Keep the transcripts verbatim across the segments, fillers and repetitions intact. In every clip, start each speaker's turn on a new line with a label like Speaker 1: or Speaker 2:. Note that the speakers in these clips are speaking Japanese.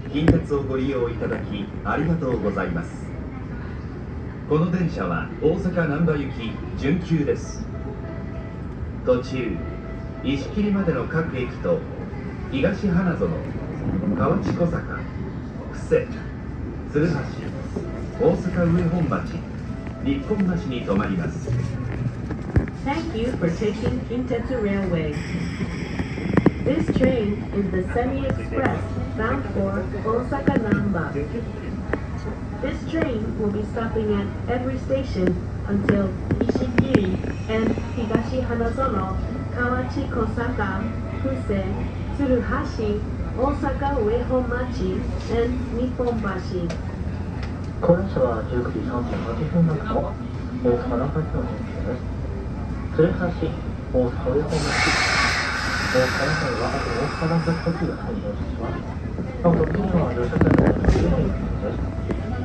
Speaker 1: 近鉄をご利用いただきありがとうございます。この電車は大阪難波行き準急です。途中石切までの各駅と東花園、河内小坂、布施、鶴橋、大阪上本町、日本橋に停まります。
Speaker 2: Thank you for taking Kintetsu Railway. This train is the Semi-Express bound for Osaka Namba. This train will be stopping at every station until Ishikiri and Higashi Hanazono, Kawachi Kosaka, Fuse, Tsuruhashi, Osaka Uehonmachi, and Nipponbashi.
Speaker 3: 高列車はじゅうくじさんじゅうはちふん発の大阪中津の電車です。鶴橋、大阪上本町、大阪中にはあと大阪南北特急が参上します。なお特急は乗車客の自由に可能です。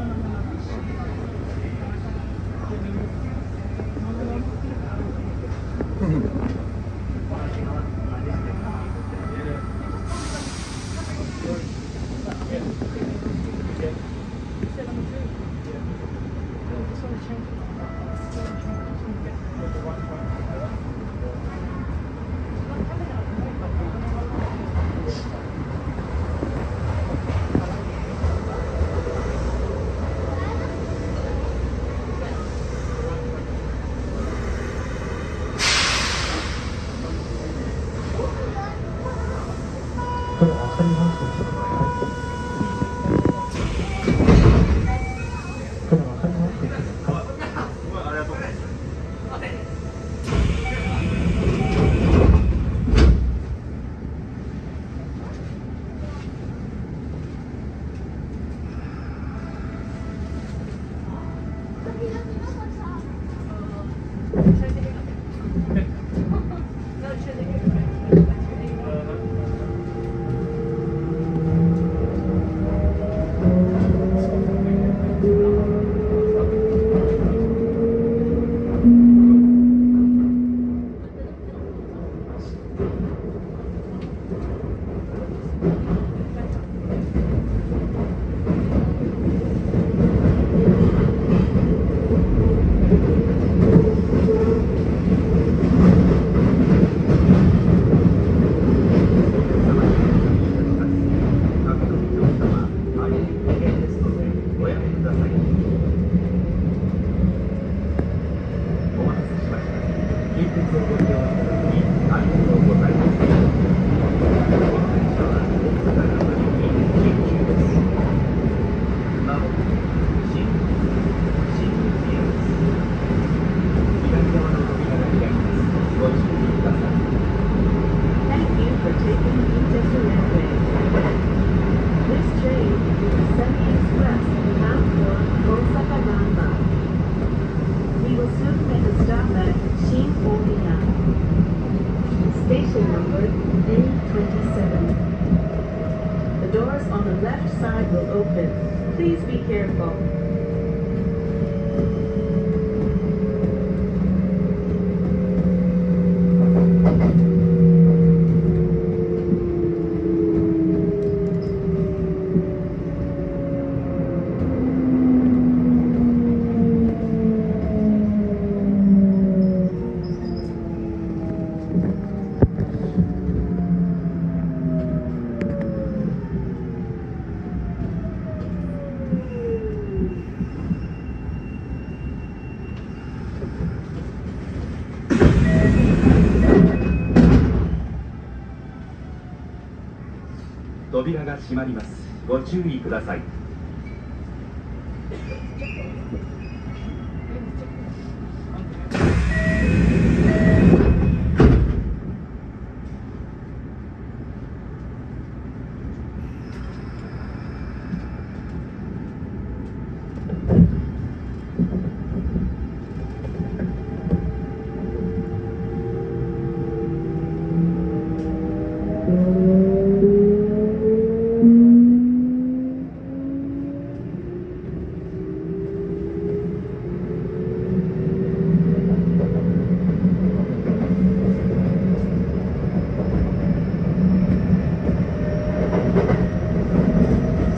Speaker 1: 扉が閉まります。ご注意ください。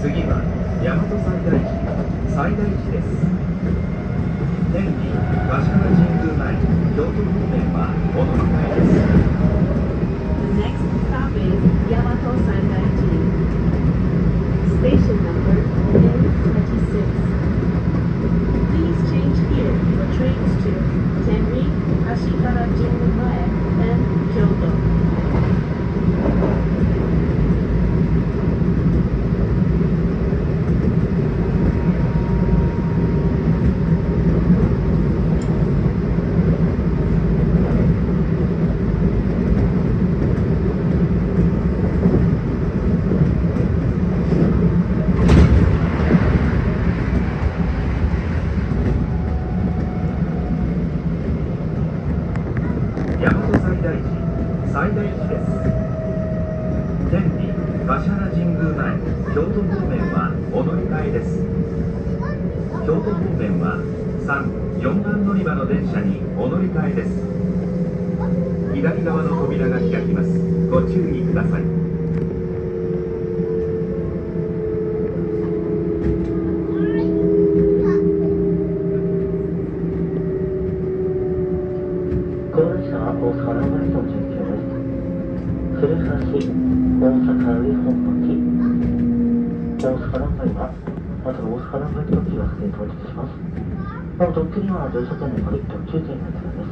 Speaker 1: 次は大和西大寺西大寺です。天理橿原神宮前京都方面はお乗り換えです。
Speaker 2: The next stop is Yamato Sandai-ji. Station number N twenty-six. Please change here for trains to Tenri, Ashihara Jingu-mae, and Kyoto.
Speaker 1: 大和西大寺西大寺です。天理橿原神宮前京都方面はお乗り換えです。京都方面はさん、よんばん乗り場の電車にお乗り換えです。左側の扉が開きます。ご注意ください。
Speaker 3: この列車は大阪南原駅の準急です。鶴橋、大阪上本町、大阪南海は、まず大阪南海というバス停に到着します。なお、特急には乗車券の割特急券が必要です。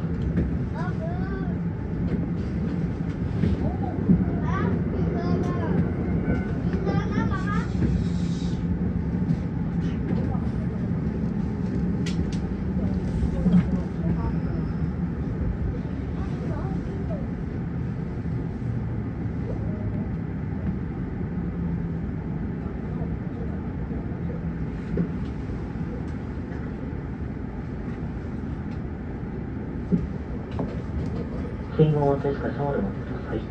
Speaker 3: 信号を停止からシャワーで待ってください。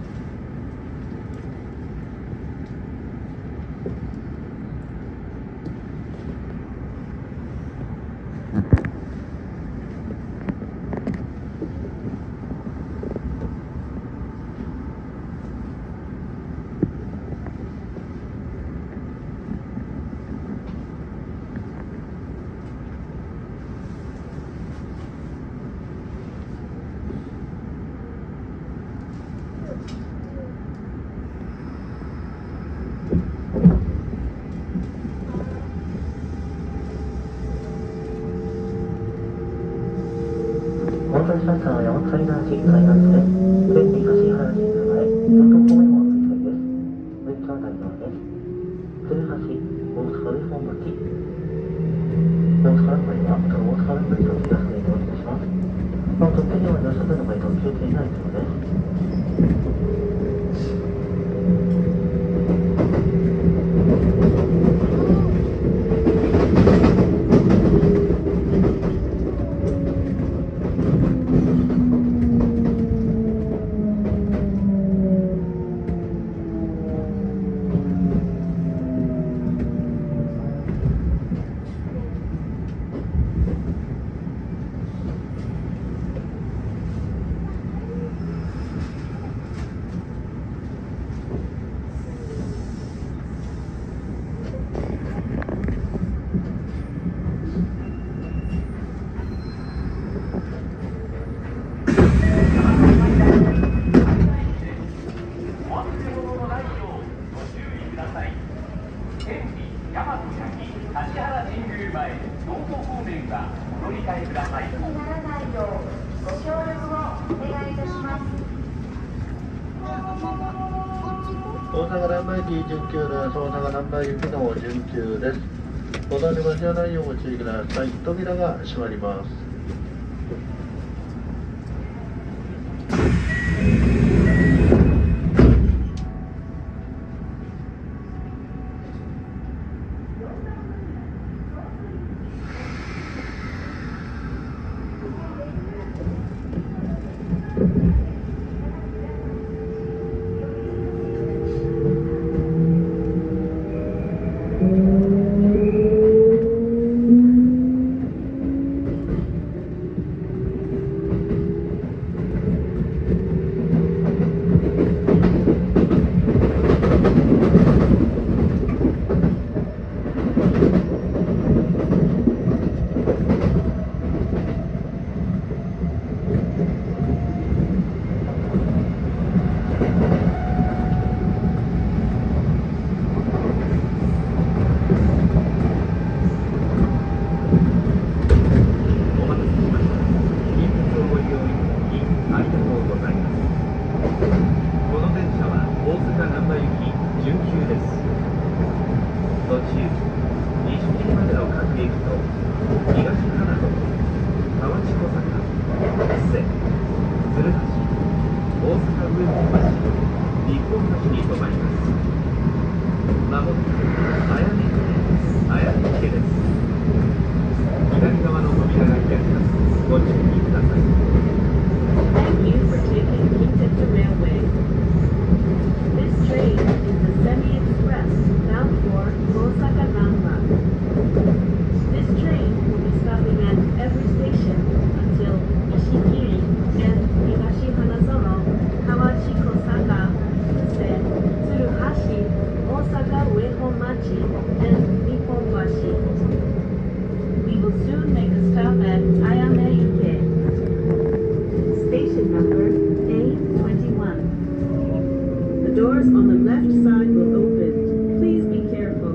Speaker 3: お待たせしました。大和西大寺西大寺です。天理橿原神宮前、京都方面はお乗り換えです。運転は大丈夫です。鶴橋、大阪上本町、大阪南海は、大阪南海というバス停に到着します。なお、特急には乗車券の割特急券が必要です。
Speaker 4: 大阪南波駅準急です。大阪南波行きの準急です。お乗り間違わないようご注意ください。扉が閉まります。
Speaker 1: 準急です。途中、西切までの各駅と東花子、河内小坂、布施、鶴橋、大阪上本橋、日本橋に停まります。まもなく綾根池、綾根池です。左側の扉が開きます。ご注意ください。
Speaker 2: Thank you for taking Kintetsu Railway. This train is the semi-express bound for Osaka Nanba. This train will be stopping at every station until Ishikiri and Higashi Hanazoro, Kawachi Kosaka, Fuse, Tsuruhashi, Osaka Uehonmachi, and Nihonbashi. We will soon make a stop at Ayame-ike. Station number A twenty-one. The doors on the left side will open. Please be careful.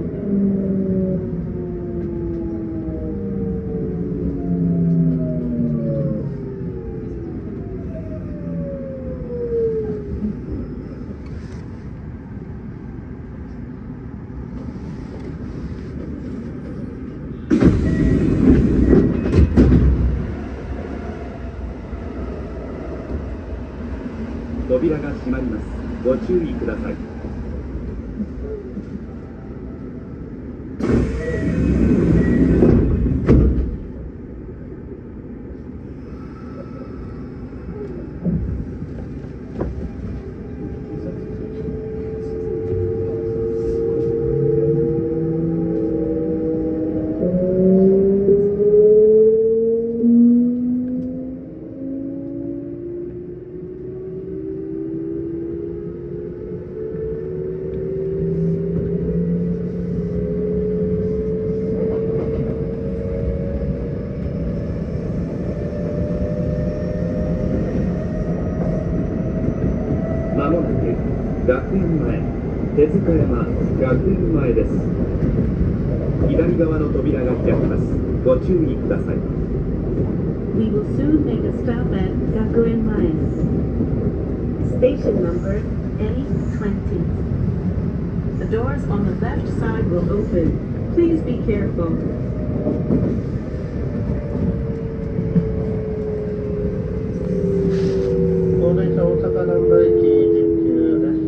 Speaker 1: 扉が閉まります。ご注意ください。まもなく学園前、手塚山学園前です。左側の扉が開きます。ご注意ください。
Speaker 2: We will soon make a stop at Gakuen Mae. Station number A twenty. The doors on the left side will open. Please be careful.
Speaker 4: この電車大阪難波駅準急です。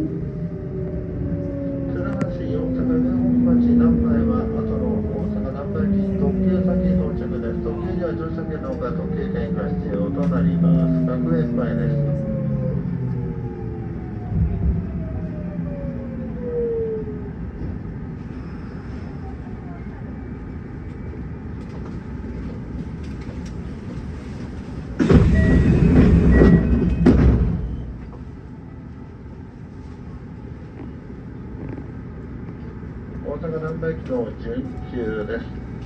Speaker 4: 鶴橋、大阪上本町、難波へは後の大阪難波駅特急先到着です。特急には乗車券のほか特急券が必要となります。学園前です。大阪難波駅の準急です。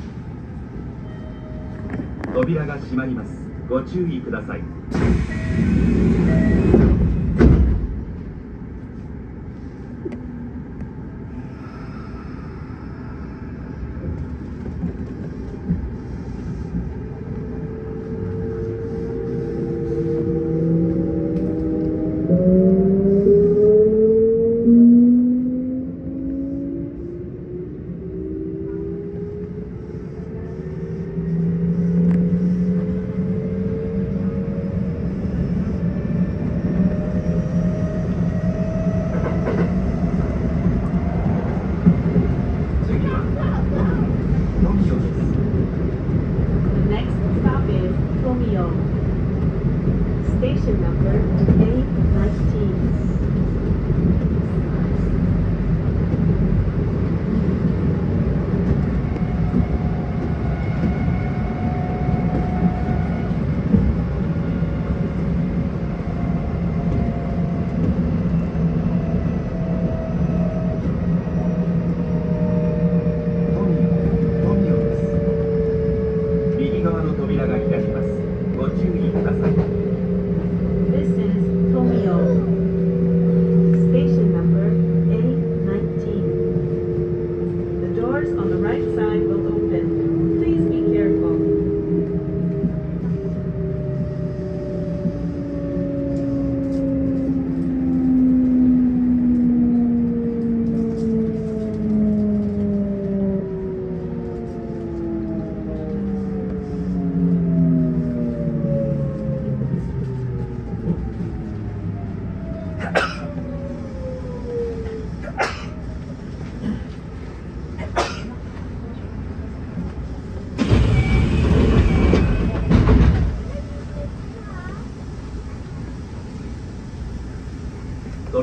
Speaker 1: 扉が閉まります。ご注意ください。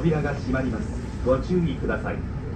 Speaker 1: 扉が閉まります。ご注意ください。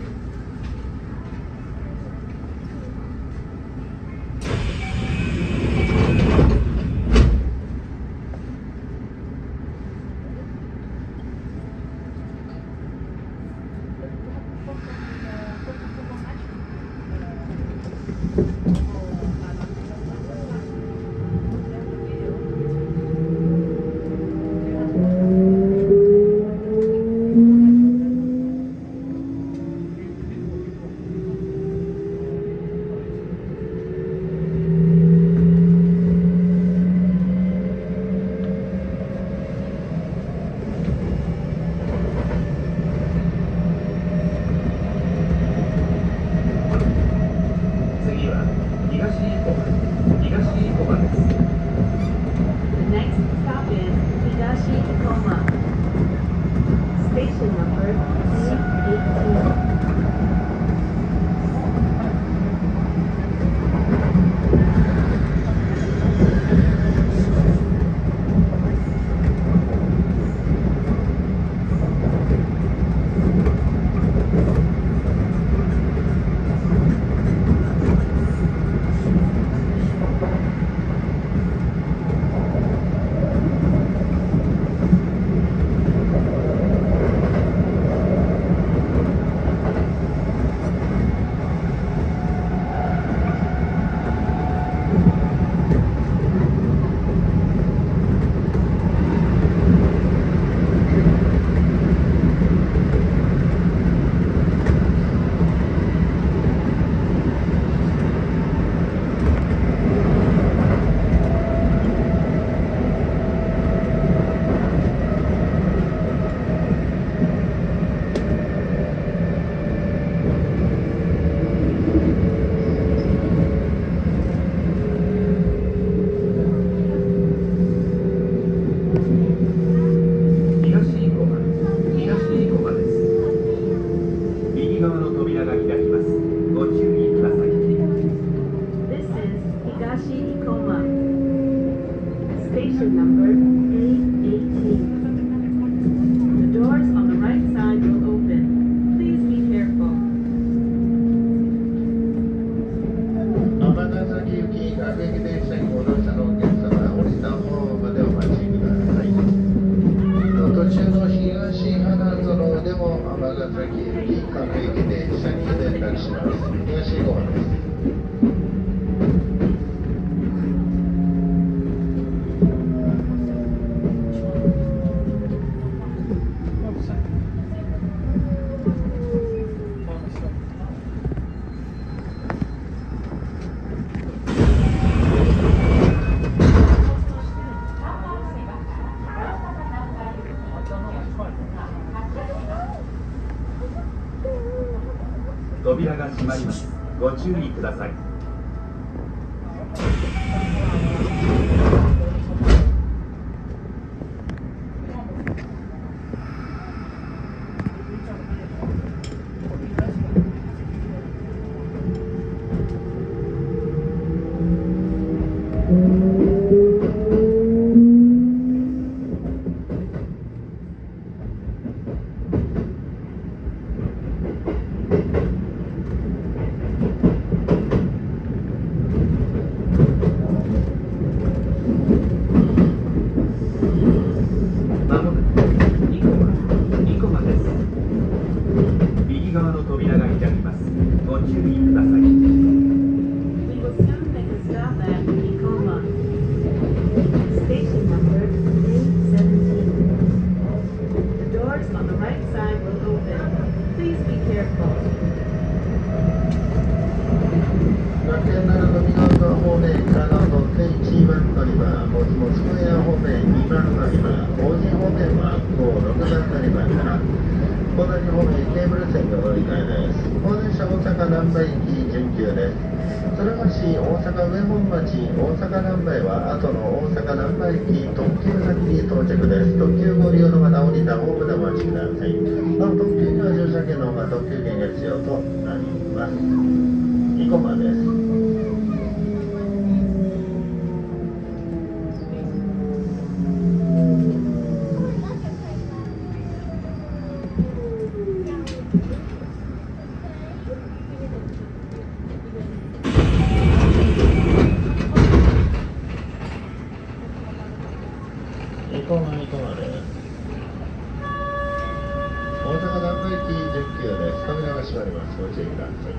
Speaker 1: 扉が閉まります。ご注意ください。
Speaker 4: 行前となる大阪難波行き準急です。扉が閉まります。ご注意ください。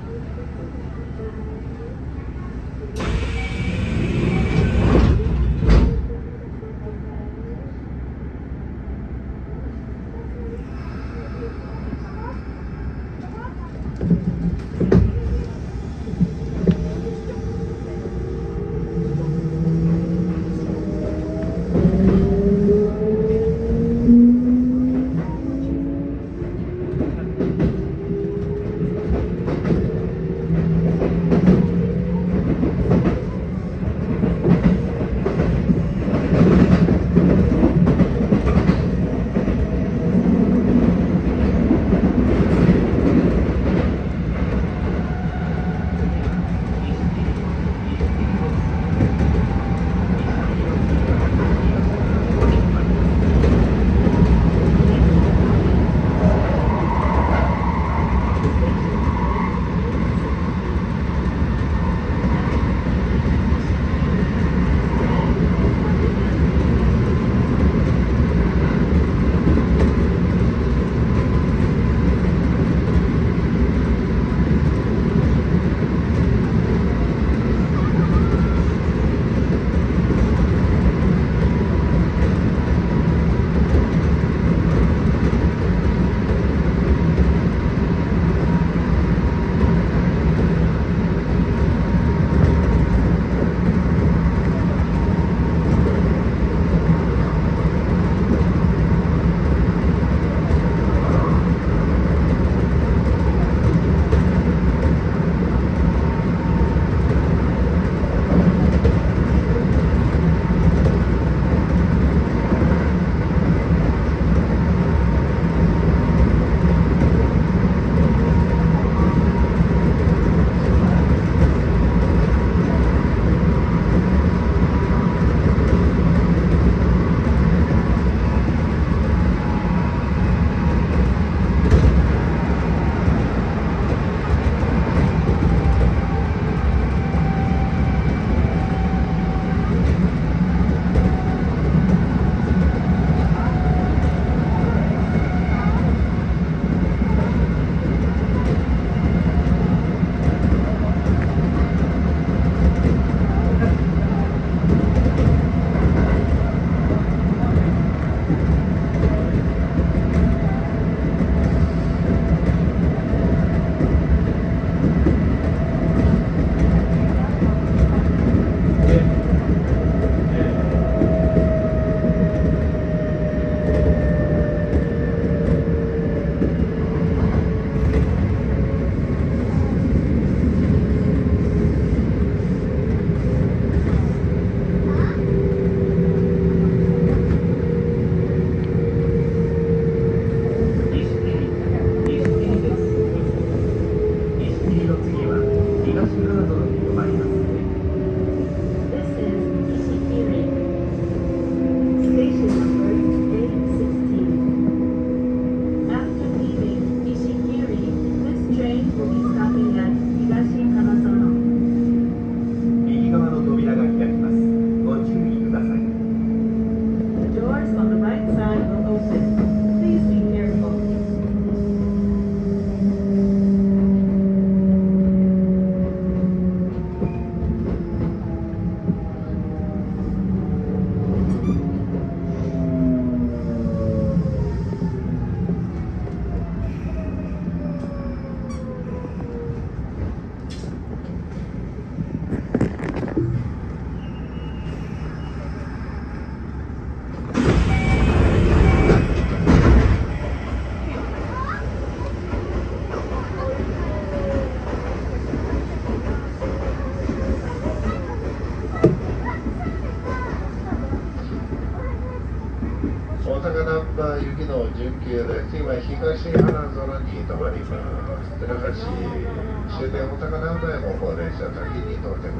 Speaker 4: 行きの準急で次は東花園に停まります。寺橋終点大阪南波への方電車先に到着です。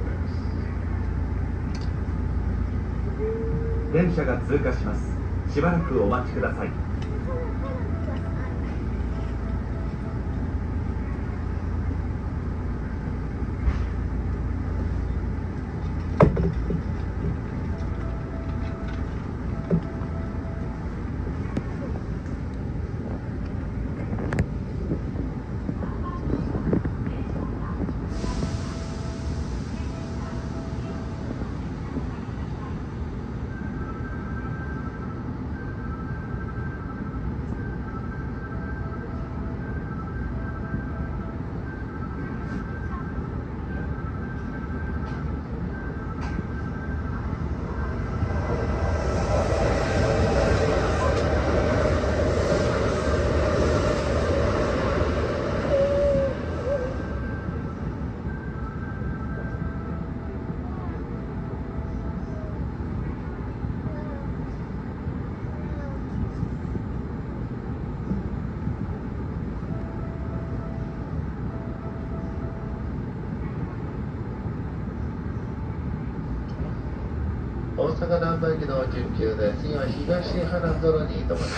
Speaker 1: 電車が通過します。しばらくお待ちください。
Speaker 4: 大阪難波行きの準急です。次は東花園に停まります。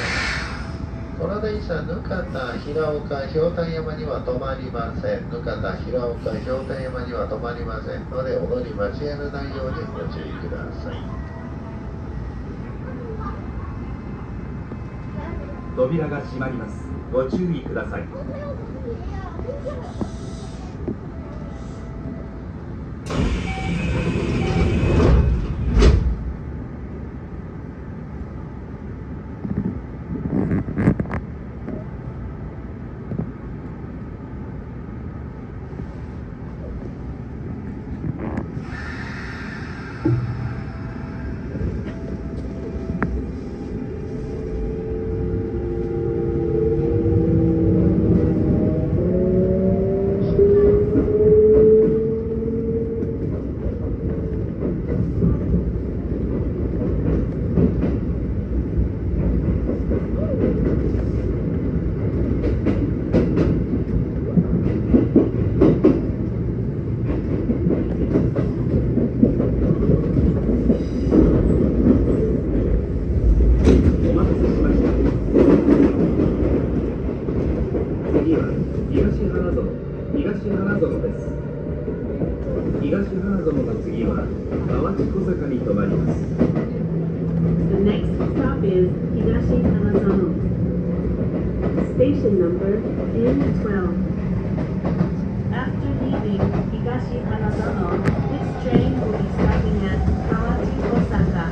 Speaker 4: この電車、ぬかた、平岡、氷炭山には止まりません。ぬかた、平岡、氷炭山には止まりませんので、お乗り間違えのないようにご注意ください。
Speaker 1: 扉が閉まります。ご注意ください。
Speaker 2: Station number N twelve. After leaving Higashi Hanazono, this train will be stopping at Kawachi, Osaka.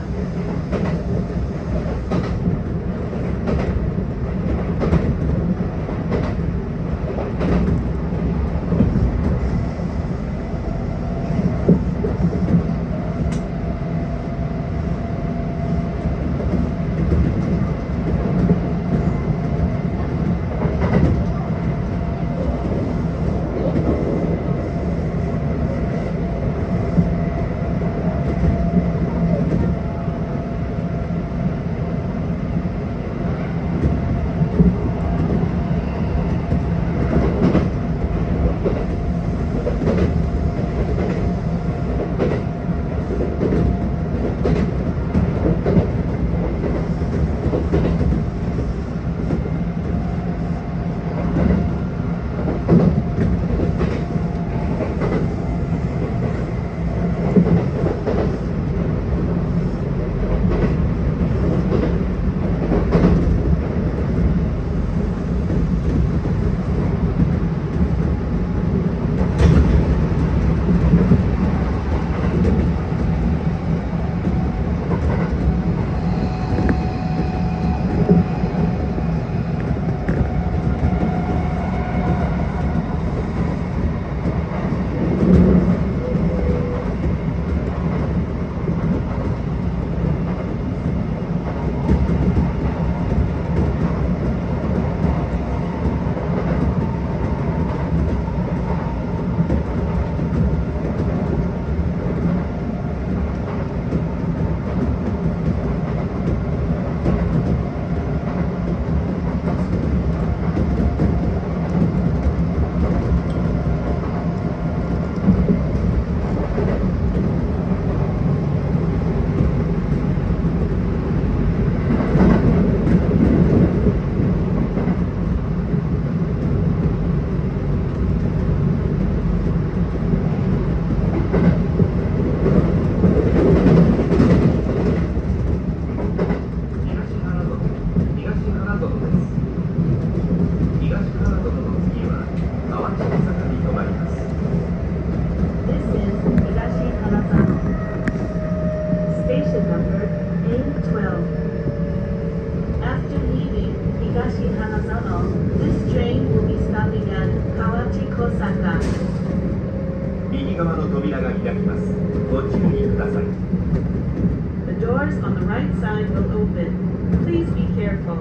Speaker 2: The doors on the right side will open. Please be careful.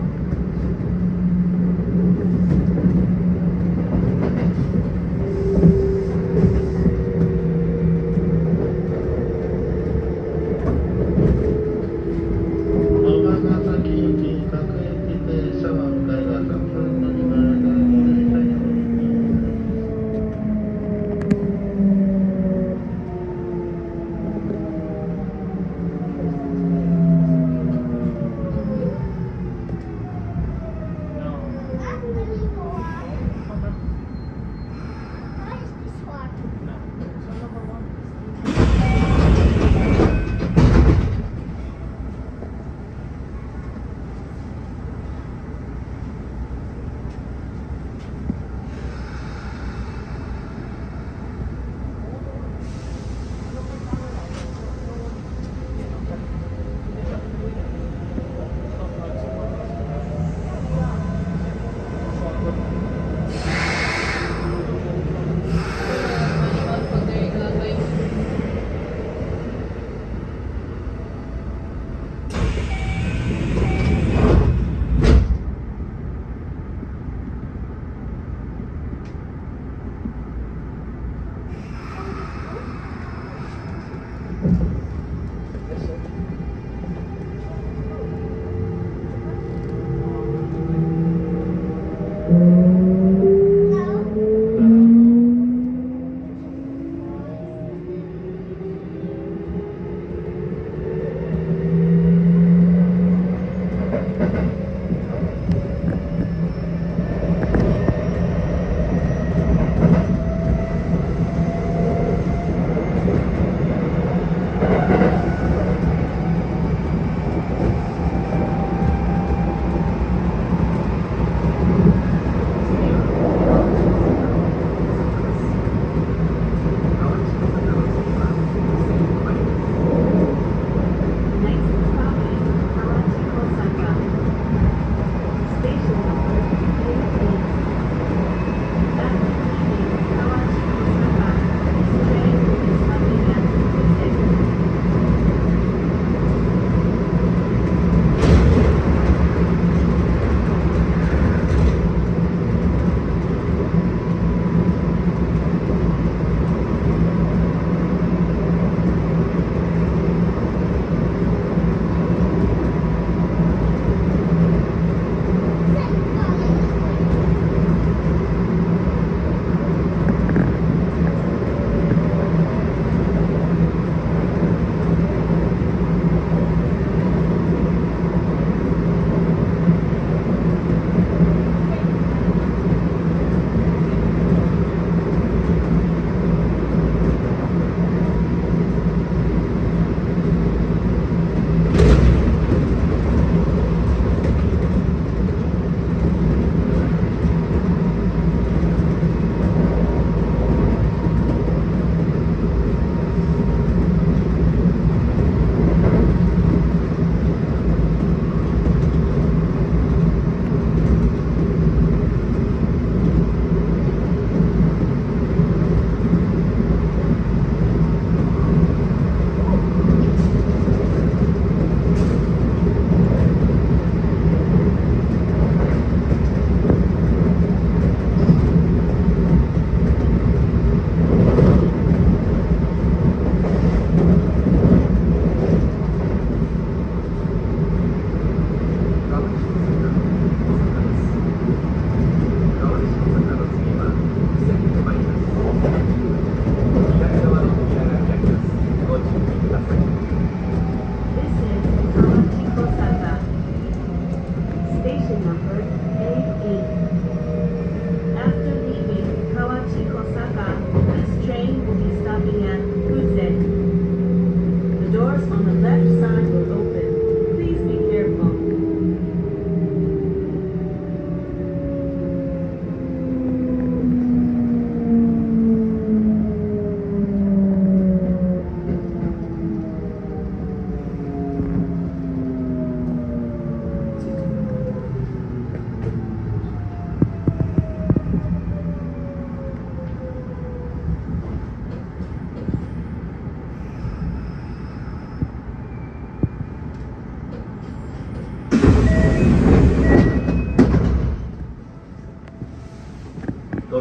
Speaker 4: お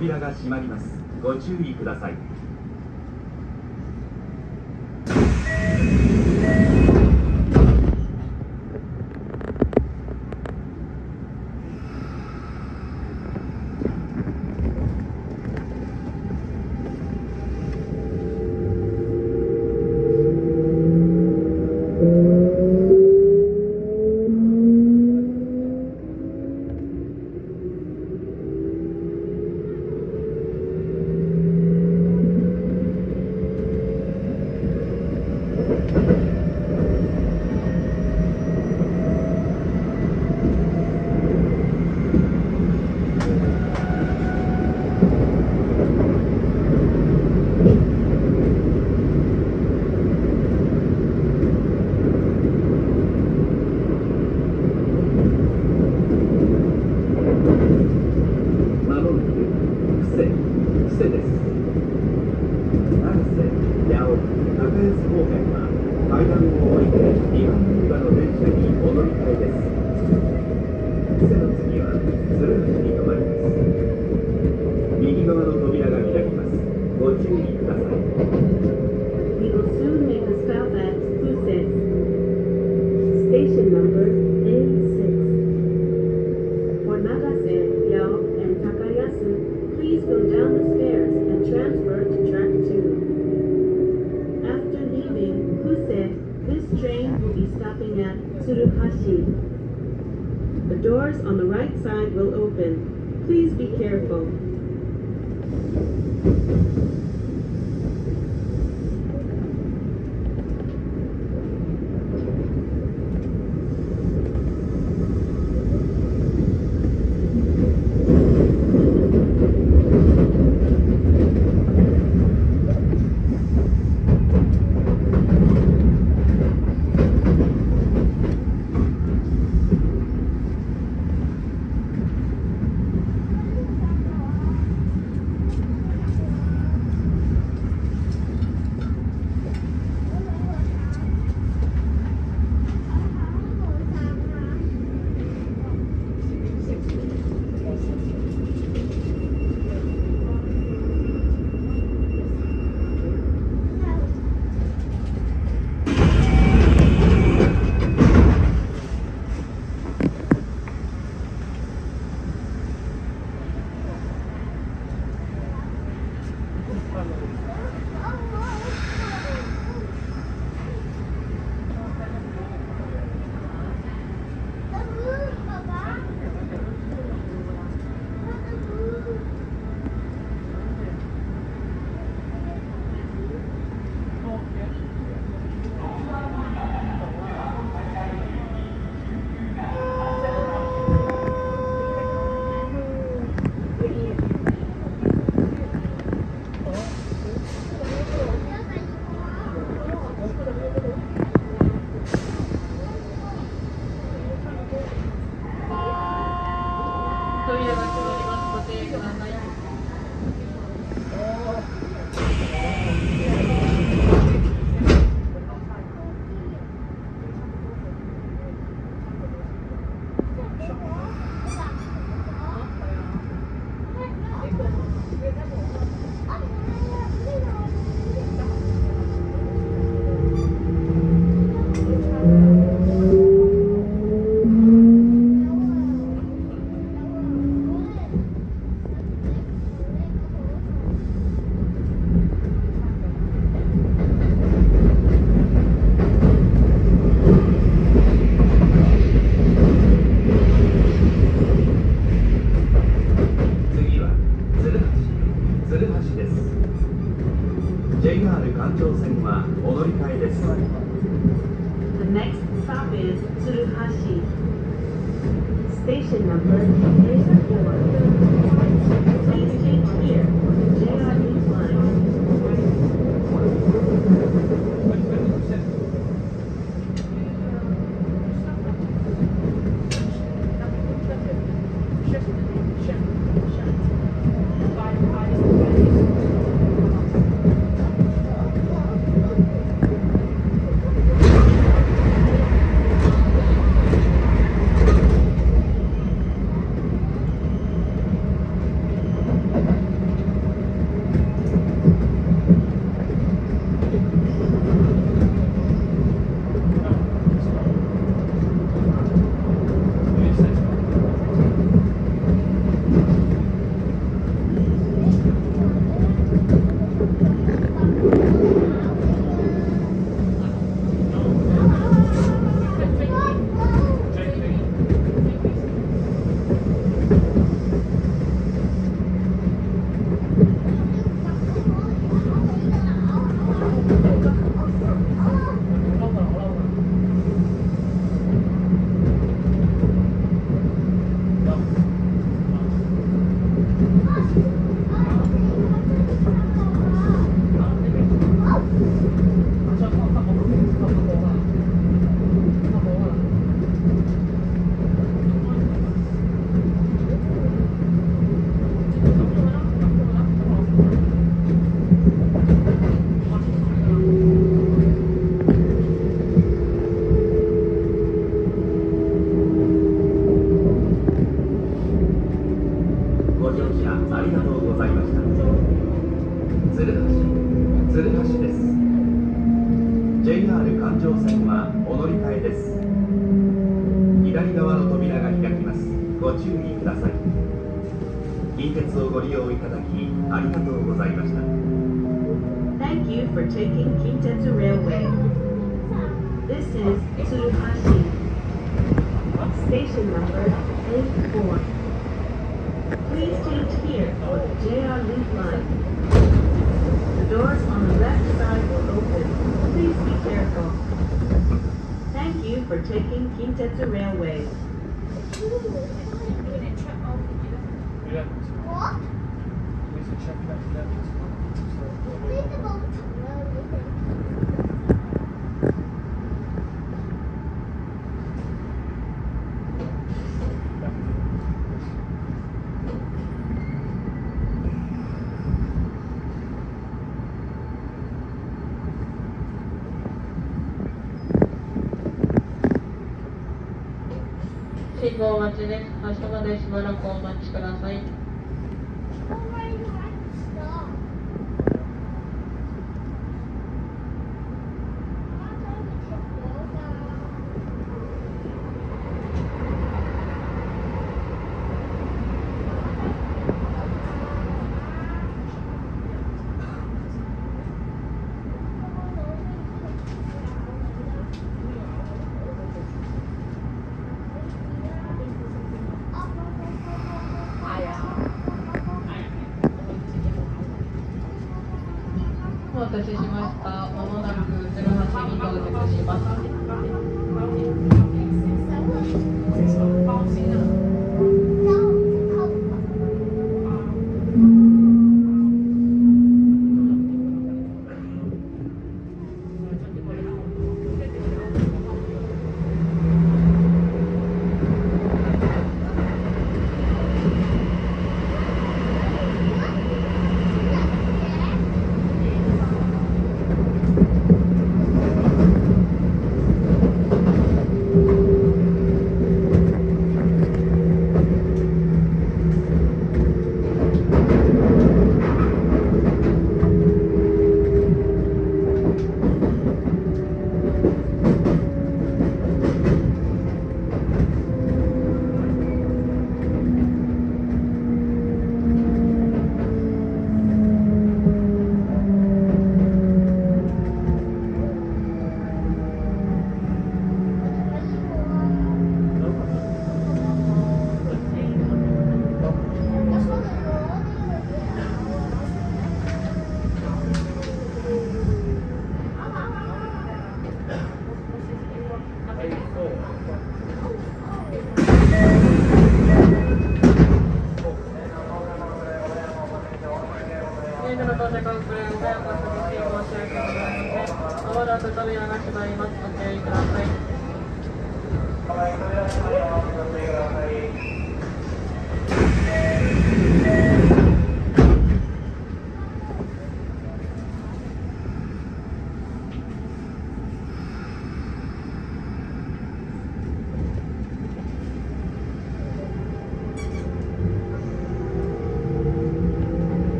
Speaker 1: 扉が閉まります。ご注意ください。
Speaker 2: The doors on the right side will open. Please be careful.
Speaker 1: ジェイアール 環状線はお乗り換えです。
Speaker 2: The next stop is Tsuruhashi. Station number eight four. Please change here for the J R E line.
Speaker 3: 「
Speaker 1: 鶴橋鶴橋です。 ジェイアール 環状線はお乗り換えです。左側の扉が開きます。ご注意ください。近鉄をご利用いただきありがとうございました。
Speaker 2: Thank you for taking Kintetsu Railway. This is Tsuruhashi. Station number eighty-four. Please change here for the J R Loop line. The doors on the left side will open. Please be careful. Thank you for taking Kintetsu Railway.
Speaker 5: What?信号待ちです。発車までしばらくお待ちください。お待たせしました。まもなく鶴橋に到着します。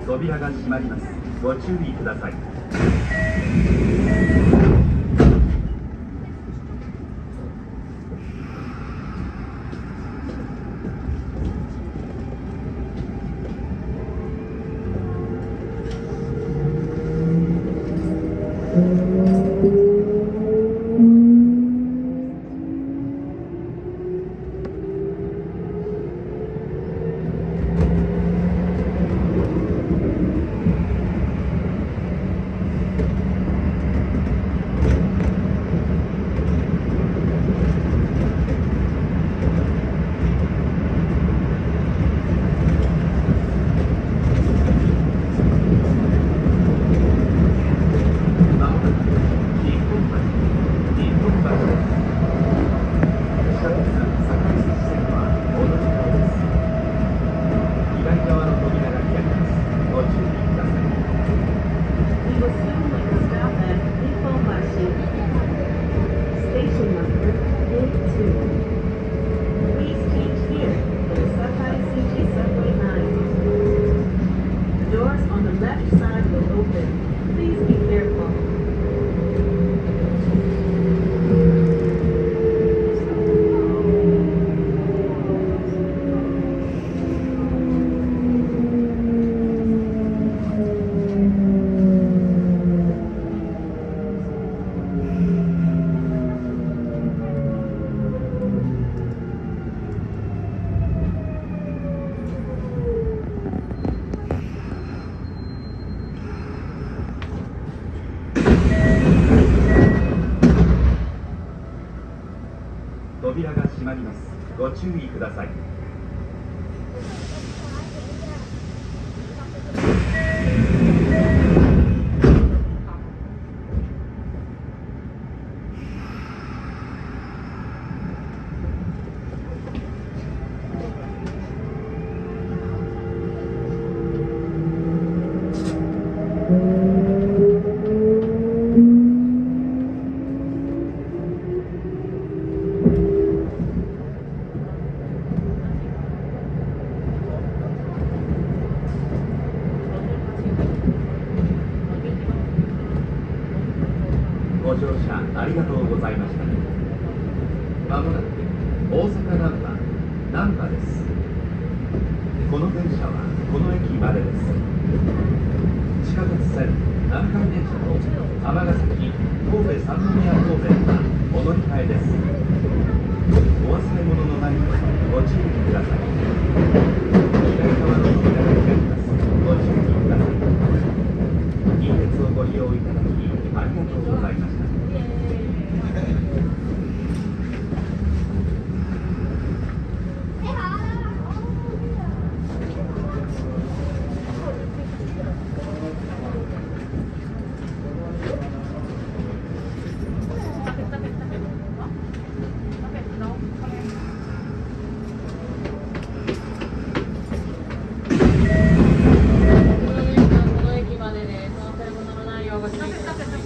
Speaker 1: 扉が閉まります。ご注意ください。扉が閉まります。ご注意ください。ご乗車ありがとうございました。まもなく大阪難波難波です。この電車はこの駅までです。地下鉄線南海電車と尼崎神戸三宮方面はお乗り換えです。お忘れ物のないようご注意ください。左側の扉が開きます。ご注意ください。近鉄をご利用いただきありがとうございました。
Speaker 5: この駅までです。お忘れ物のないようご注意ください。